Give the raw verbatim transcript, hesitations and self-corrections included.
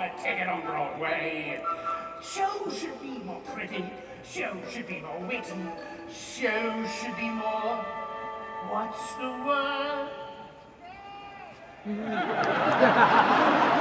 a ticket on Broadway. Shows should be more pretty. Shows should be more witty. Shows should be more... What's the word?